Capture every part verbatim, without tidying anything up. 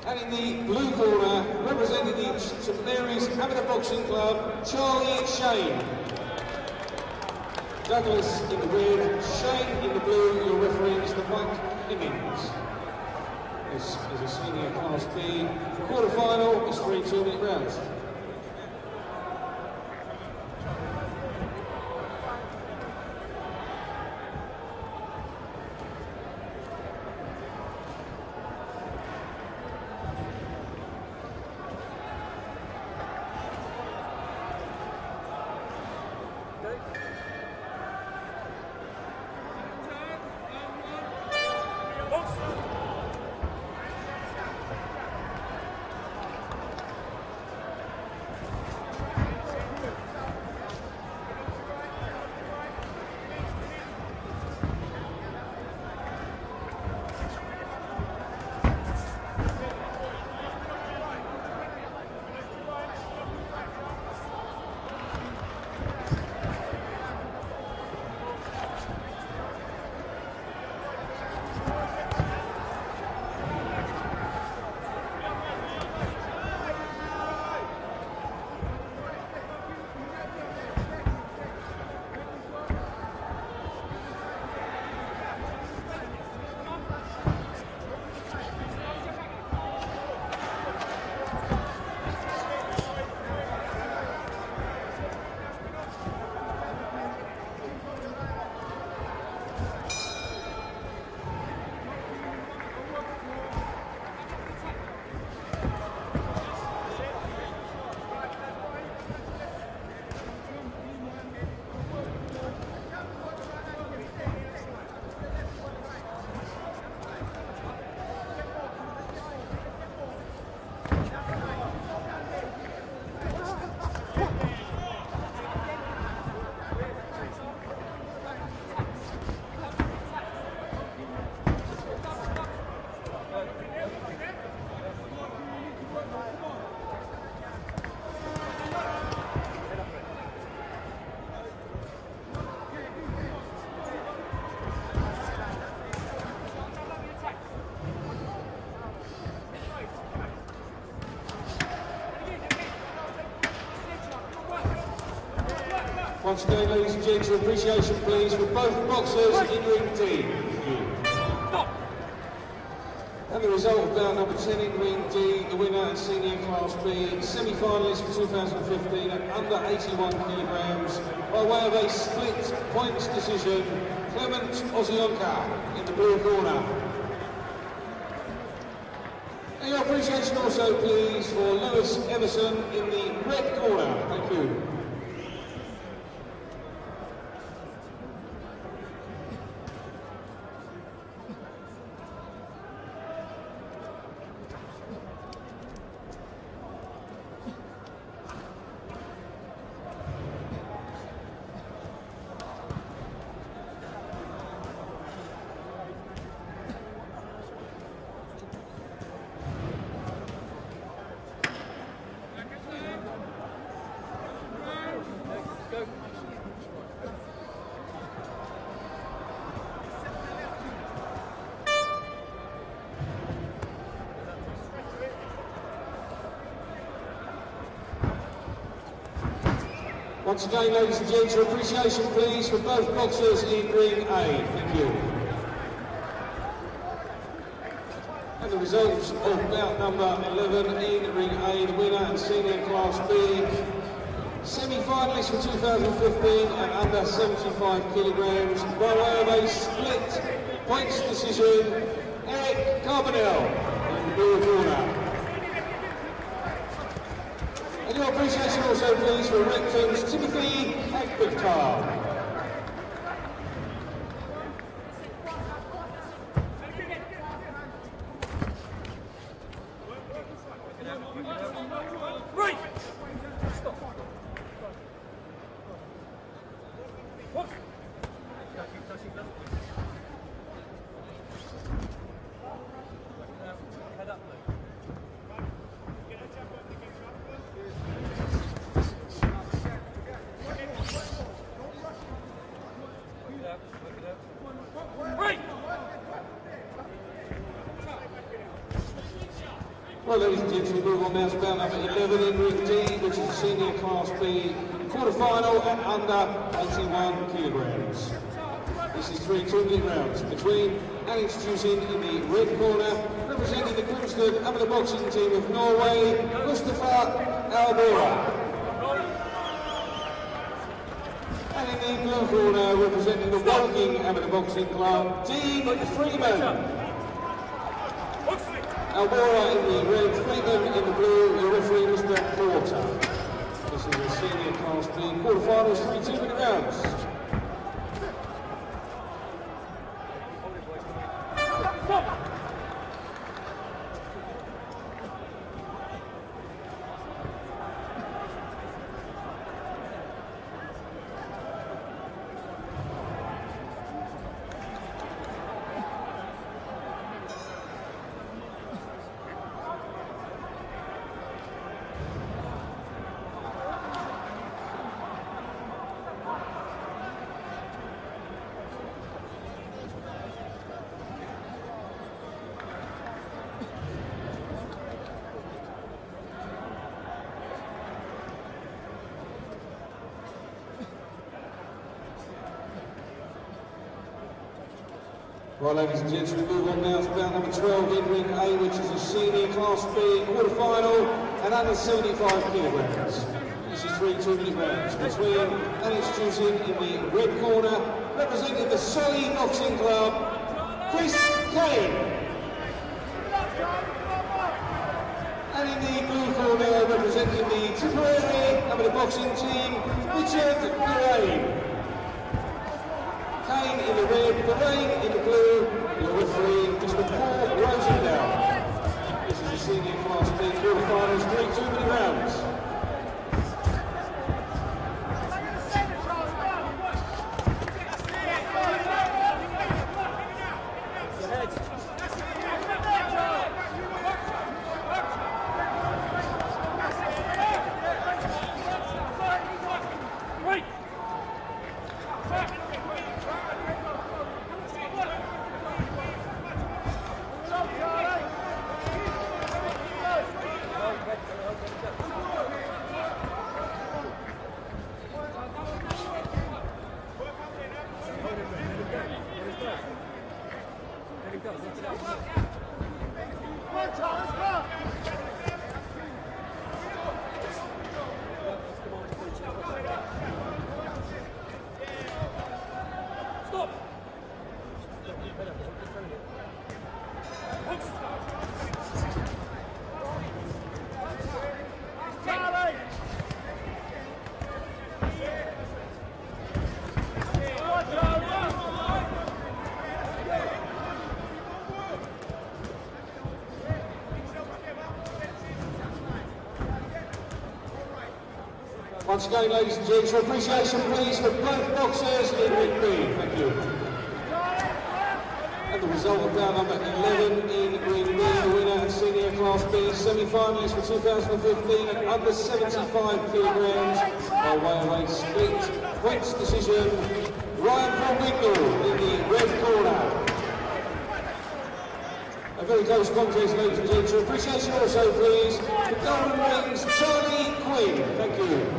And in the blue corner, representing the St Mary's Amateur Boxing Club, Charlie Shane. Douglas in the red, Shane in the blue, your referee is the Mike Higgins. This is a senior Class B quarter-final, it's three two-minute rounds. Once again, ladies and gents, your appreciation please for both boxers in ring D. And the result of bout number ten in ring D, the winner at Senior Class B, semi-finalist for two thousand fifteen at under eighty-one kilograms, by way of a split points decision, Clement Ozionka in the blue corner. And your appreciation also please for Lewis Everson in the red corner. Thank you. Once again, ladies and gents, your appreciation please for both boxers in ring A. Thank you. And the results of bout number eleven in ring A, the winner and Senior Class B, semi-finalist for two thousand fifteen and under seventy-five kilograms, by way of a split points decision, Eric Carbonell in the blue corner. And your appreciation also please for Repton's Timothy Akbekar. Right! Stop. What? Head up, though. Well, ladies and gents, we move on now to bout number eleven in ring D, which is a senior class B quarter-final at under eighty-one kilograms. This is three two-minute rounds between and introducing in the red corner, representing the Grimstad amateur boxing team of Norway, Mustafa Albora. And in the blue corner, representing the Woking amateur boxing club, Dean Freeman. Albora in the red, Freeman in the blue, your referee Mister Porter. This is a senior class B quarterfinals, three two-minute rounds. Right, ladies and gents, we move on now to bout number twelve in ring A, which is a senior class B quarter-final and under seventy-five kilograms. This is three two-minute rounds between and introducing in the red corner, representing the Solly Boxing Club, Chris Kane. And in the blue corner, representing the Tipperary amateur boxing team, Richard Lorraine. Kane in the red, Lorraine in the blue, your referee, Mister Paul Rosendale. This is a senior class B quarterfinals, three two-minute rounds. Once again, ladies and gents, your appreciation please for both boxers in ring B. Thank you. And the result of bout number eleven in ring B, the winner and senior class B semi-finalist for two thousand fifteen at under seventy-five kilograms by way of a split points decision, Ryan von Winkle in the red corner. A very close contest, ladies and gents. Your appreciation also please for Golden Rings Charlie Quinn. Thank you.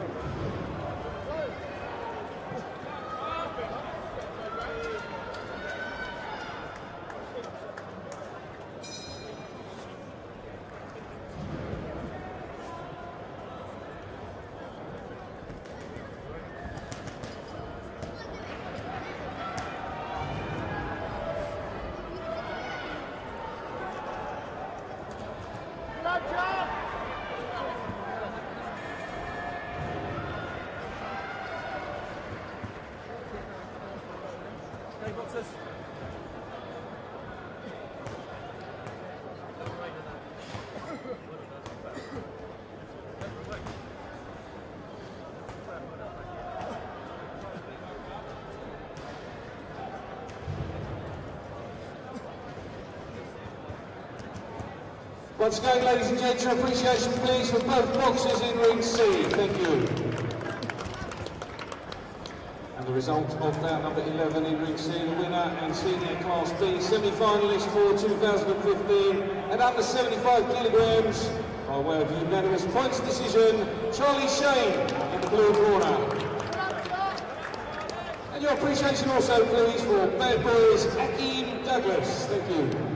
Once again, ladies and gents, your appreciation please for both boxers in ring C. Thank you. And the result of bout number eleven in ring C, the winner and senior class B semi-finalist for two thousand fifteen and under seventy-five kilograms, by way of unanimous points decision, Charlie Shane in the blue corner. And your appreciation also, please, for bad boys Akim Douglas. Thank you.